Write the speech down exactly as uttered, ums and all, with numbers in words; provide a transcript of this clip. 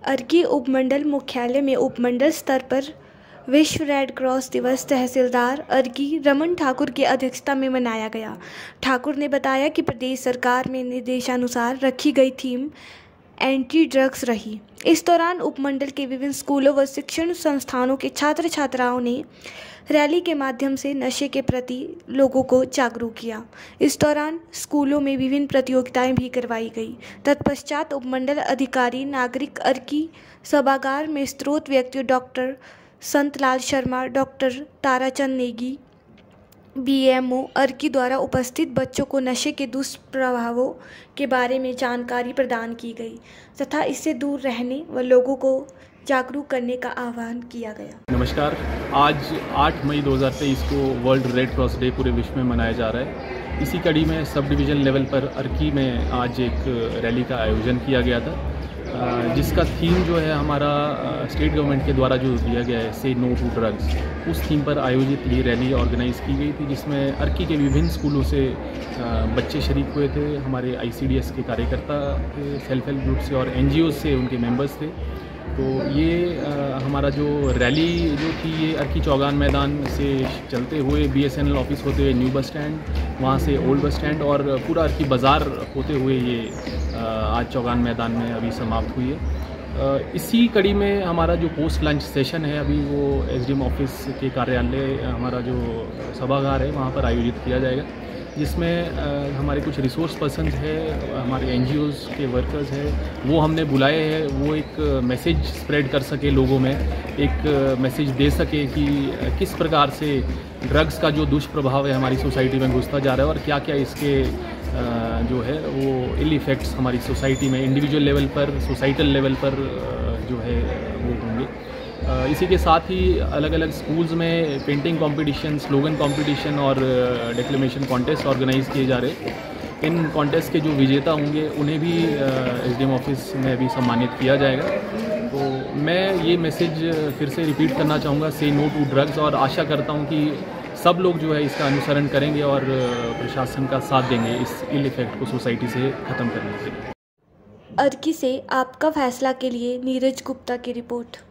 अर्की उपमंडल मुख्यालय में उपमंडल स्तर पर विश्व रेड क्रॉस दिवस तहसीलदार अर्की रमन ठाकुर की अध्यक्षता में मनाया गया। ठाकुर ने बताया कि प्रदेश सरकार में निर्देशानुसार रखी गई थीम एंटी ड्रग्स रही। इस दौरान उपमंडल के विभिन्न स्कूलों व शिक्षण संस्थानों के छात्र छात्राओं ने रैली के माध्यम से नशे के प्रति लोगों को जागरूक किया। इस दौरान स्कूलों में विभिन्न प्रतियोगिताएं भी करवाई गई। तत्पश्चात उपमंडल अधिकारी नागरिक अर्की सभागार में स्रोत व्यक्तियों doctor Santlal Sharma, doctor Tarachand Negi, BMO Arki द्वारा उपस्थित बच्चों को नशे के दुष्प्रभावों के बारे में जानकारी प्रदान की गई तथा इससे दूर रहने व लोगों को जागरूक करने का आह्वान किया गया। नमस्कार, आज आठ मई दो हज़ार तेईस को वर्ल्ड रेड क्रॉस डे पूरे विश्व में मनाया जा रहा है। इसी कड़ी में सब डिवीज़न लेवल पर अर्की में आज एक रैली का आयोजन किया गया था, जिसका थीम जो है हमारा स्टेट गवर्नमेंट के द्वारा जो दिया गया है, से नो टू ड्रग्स, उस थीम पर आयोजित ये रैली ऑर्गेनाइज़ की गई थी, जिसमें अर्की के विभिन्न स्कूलों से बच्चे शरीक हुए थे। हमारे आईसीडीएस के कार्यकर्ता थे, सेल्फ हेल्प ग्रुप से और एनजीओ से उनके मेंबर्स थे। तो ये आ, हमारा जो रैली जो थी ये अर्की चौगान मैदान से चलते हुए बीएसएनएल ऑफिस होते हुए न्यू बस स्टैंड, वहाँ से ओल्ड बस स्टैंड और पूरा अर्की बाज़ार होते हुए ये आ, आज चौगान मैदान में अभी समाप्त हुई है। इसी कड़ी में हमारा जो पोस्ट लंच सेशन है अभी वो एसडीएम ऑफिस के कार्यालय, हमारा जो सभागार है वहाँ पर आयोजित किया जाएगा, जिसमें हमारे कुछ रिसोर्स पर्सन्स है, हमारे एनजीओज़ के वर्कर्स हैं, वो हमने बुलाए हैं। वो एक मैसेज स्प्रेड कर सके लोगों में, एक मैसेज दे सके कि किस प्रकार से ड्रग्स का जो दुष्प्रभाव है हमारी सोसाइटी में घुसता जा रहा है और क्या क्या इसके जो है वो इल इफ़ेक्ट्स हमारी सोसाइटी में इंडिविजुअल लेवल पर, सोसाइटल लेवल पर जो है वो होंगे। इसी के साथ ही अलग अलग स्कूल्स में पेंटिंग कंपटीशन, स्लोगन कंपटीशन और डिक्लेमेशन कॉन्टेस्ट ऑर्गेनाइज़ किए जा रहे हैं। इन कॉन्टेस्ट के जो विजेता होंगे उन्हें भी एसडीएम ऑफिस में भी सम्मानित किया जाएगा। तो मैं ये मैसेज फिर से रिपीट करना चाहूँगा, से नो टू ड्रग्स, और आशा करता हूँ कि सब लोग जो है इसका अनुसरण करेंगे और प्रशासन का साथ देंगे इस इल इफेक्ट को सोसाइटी से ख़त्म करने के लिए। अर्की से आपका फैसला के लिए नीरज गुप्ता की रिपोर्ट।